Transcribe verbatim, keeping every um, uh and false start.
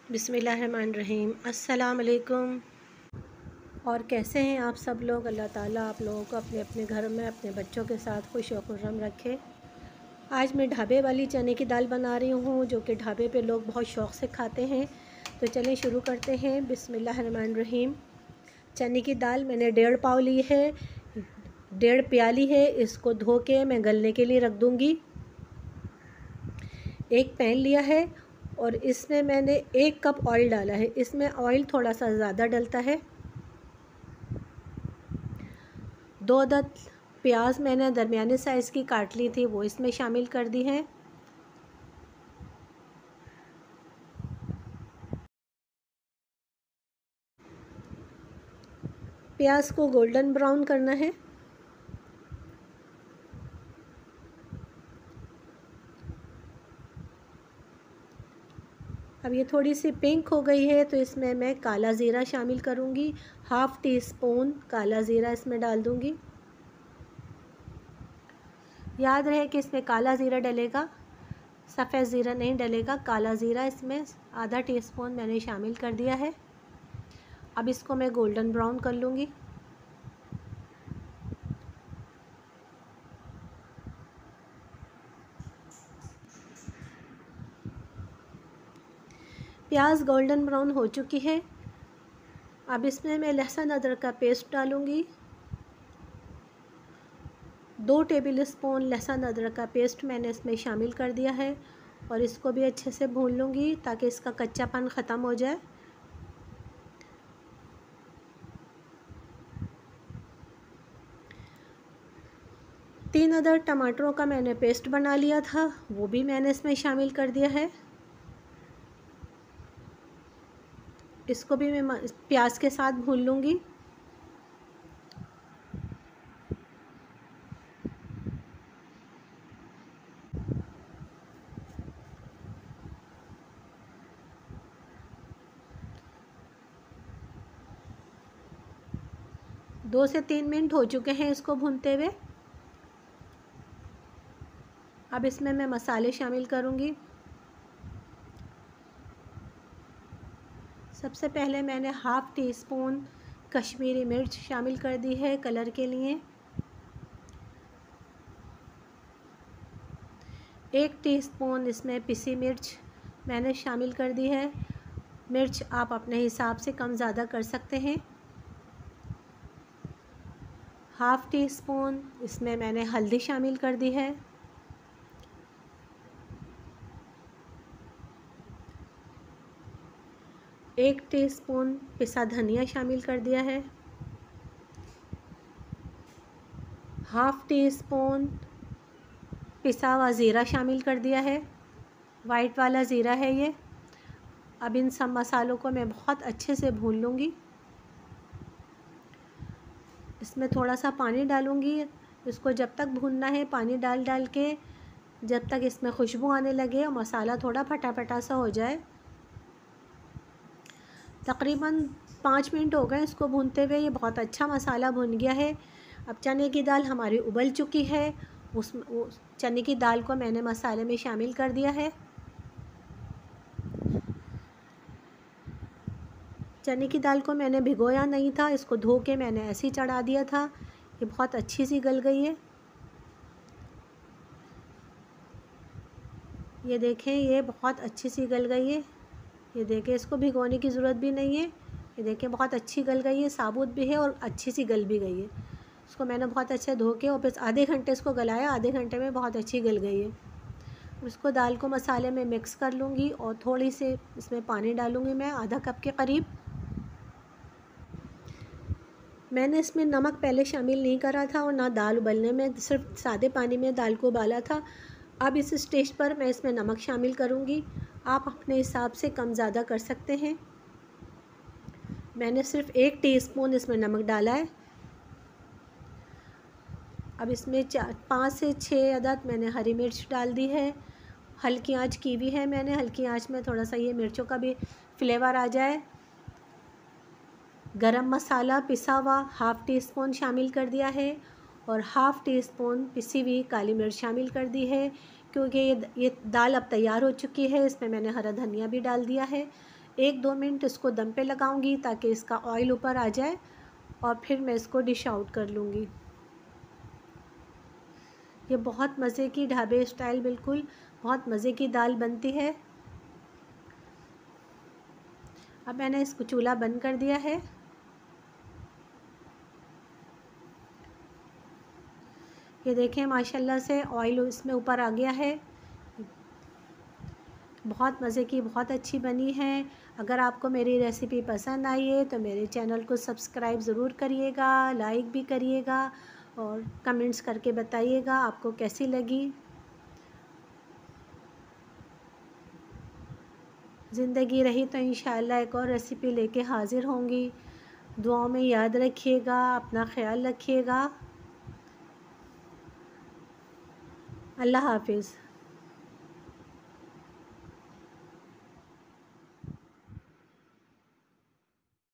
बिस्मिल्लाहिर्रहमानिर्रहीम। अस्सलाम वालेकुम। और कैसे हैं आप सब लोग। अल्लाह ताला आप लोगों को अपने अपने घर में अपने बच्चों के साथ खुश और खुर्रम रखे। आज मैं ढाबे वाली चने की दाल बना रही हूँ, जो कि ढाबे पे लोग बहुत शौक़ से खाते हैं। तो चलें शुरू करते हैं। बिस्मिल्लाहिर्रहमानिर्रहीम। चने की दाल मैंने डेढ़ पाव ली है, डेढ़ प्याली है। इसको धो के मैं गलने के लिए रख दूँगी। एक पैन लिया है और इसमें मैंने एक कप ऑयल डाला है। इसमें ऑयल थोड़ा सा ज़्यादा डलता है। दो अदद प्याज मैंने दरमियाने साइज़ की काट ली थी, वो इसमें शामिल कर दी है। प्याज को गोल्डन ब्राउन करना है। अब ये थोड़ी सी पिंक हो गई है तो इसमें मैं काला ज़ीरा शामिल करूँगी। हाफ़ टी स्पून काला ज़ीरा इसमें डाल दूँगी। याद रहे कि इसमें काला ज़ीरा डलेगा, सफ़ेद ज़ीरा नहीं डलेगा। काला ज़ीरा इसमें आधा टी स्पून मैंने शामिल कर दिया है। अब इसको मैं गोल्डन ब्राउन कर लूँगी। प्याज गोल्डन ब्राउन हो चुकी है। अब इसमें मैं लहसुन अदरक का पेस्ट डालूँगी। दो टेबल स्पून लहसुन अदरक का पेस्ट मैंने इसमें शामिल कर दिया है और इसको भी अच्छे से भून लूँगी ताकि इसका कच्चापन ख़त्म हो जाए। तीन अदर टमाटरों का मैंने पेस्ट बना लिया था, वो भी मैंने इसमें शामिल कर दिया है। इसको भी मैं प्याज के साथ भून लूँगी। दो से तीन मिनट हो चुके हैं इसको भूनते हुए। अब इसमें मैं मसाले शामिल करूँगी। सबसे पहले मैंने हाफ़ टी स्पून कश्मीरी मिर्च शामिल कर दी है कलर के लिए। एक टीस्पून इसमें पिसी मिर्च मैंने शामिल कर दी है। मिर्च आप अपने हिसाब से कम ज़्यादा कर सकते हैं। हाफ़ टी स्पून इसमें मैंने हल्दी शामिल कर दी है। एक टीस्पून पिसा धनिया शामिल कर दिया है। हाफ़ टी स्पून पिसा हुआ ज़ीरा शामिल कर दिया है। वाइट वाला ज़ीरा है ये। अब इन सब मसालों को मैं बहुत अच्छे से भून लूँगी। इसमें थोड़ा सा पानी डालूँगी। इसको जब तक भूनना है पानी डाल डाल के, जब तक इसमें खुशबू आने लगे और मसाला थोड़ा फटा फटा सा हो जाए। तकरीबन पाँच मिनट हो गए इसको भूनते हुए। ये बहुत अच्छा मसाला भुन गया है। अब चने की दाल हमारी उबल चुकी है। उस, उस चने की दाल को मैंने मसाले में शामिल कर दिया है। चने की दाल को मैंने भिगोया नहीं था, इसको धो के मैंने ऐसे ही चढ़ा दिया था। ये बहुत अच्छी सी गल गई है। ये देखें, ये बहुत अच्छी सी गल गई है। ये देखें, इसको भिगोने की ज़रूरत भी नहीं है। ये देखें बहुत अच्छी गल गई है, साबुत भी है और अच्छी सी गल भी गई है। इसको मैंने बहुत अच्छे धो के और फिर आधे घंटे इसको गलाया। आधे घंटे में बहुत अच्छी गल गई है। उसको दाल को मसाले में मिक्स कर लूँगी और थोड़ी सी इसमें पानी डालूँगी मैं, आधा कप के करीब। मैंने इसमें नमक पहले शामिल नहीं करा था और ना दाल उबलने में, सिर्फ सादे पानी में दाल को उबाला था। अब इस स्टेज पर मैं इसमें नमक शामिल करूँगी। आप अपने हिसाब से कम ज़्यादा कर सकते हैं। मैंने सिर्फ एक टीस्पून इसमें नमक डाला है। अब इसमें चार पाँच से छः अदद मैंने हरी मिर्च डाल दी है। हल्की आंच की हुई है मैंने। हल्की आंच में थोड़ा सा ये मिर्चों का भी फ्लेवर आ जाए। गरम मसाला पिसा हुआ हाफ़ टी स्पून शामिल कर दिया है और हाफ़ टी स्पून पिसी हुई काली मिर्च शामिल कर दी है, क्योंकि ये ये दाल अब तैयार हो चुकी है। इसमें मैंने हरा धनिया भी डाल दिया है। एक दो मिनट इसको दम पे लगाऊंगी ताकि इसका ऑयल ऊपर आ जाए और फिर मैं इसको डिश आउट कर लूँगी। ये बहुत मज़े की ढाबे स्टाइल बिल्कुल बहुत मज़े की दाल बनती है। अब मैंने इसको चूल्हा बंद कर दिया है। ये देखें माशाल्लाह से ऑयल इसमें ऊपर आ गया है। बहुत मज़े की बहुत अच्छी बनी है। अगर आपको मेरी रेसिपी पसंद आई है तो मेरे चैनल को सब्सक्राइब ज़रूर करिएगा, लाइक भी करिएगा और कमेंट्स करके बताइएगा आपको कैसी लगी। ज़िंदगी रही तो इंशाअल्लाह एक और रेसिपी लेके हाज़िर होंगी। दुआओं में याद रखिएगा, अपना ख्याल रखिएगा। अल्लाह हाफ़िज़।